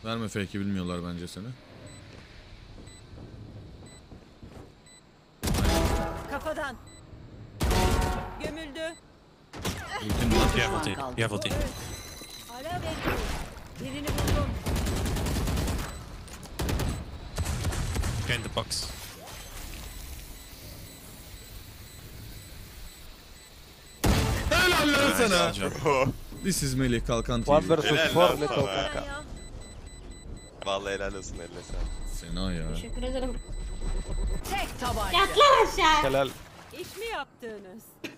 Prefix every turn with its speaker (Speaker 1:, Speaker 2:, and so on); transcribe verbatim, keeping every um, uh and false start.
Speaker 1: Verme fake'i, bilmiyorlar bence seni.
Speaker 2: Kafadan. Gömüldü.
Speaker 1: Ultim var.
Speaker 3: You have ulti. You have ulti.
Speaker 2: Ara ve birini buldum.
Speaker 3: Behind the box.
Speaker 1: Helal lan sana.
Speaker 3: Nice job.
Speaker 1: This is Melih Kalkan T V.
Speaker 4: One versus
Speaker 5: Helal
Speaker 4: four
Speaker 5: lan
Speaker 4: little
Speaker 5: sana.
Speaker 4: kanka.
Speaker 2: Ya.
Speaker 5: Vallahi helal olsun eline sen.
Speaker 1: Fena ya.
Speaker 6: Teşekkür ederim.
Speaker 2: Tek tabanca.
Speaker 6: Yat lan aşağı.
Speaker 4: Helal.
Speaker 2: İş mi yaptınız?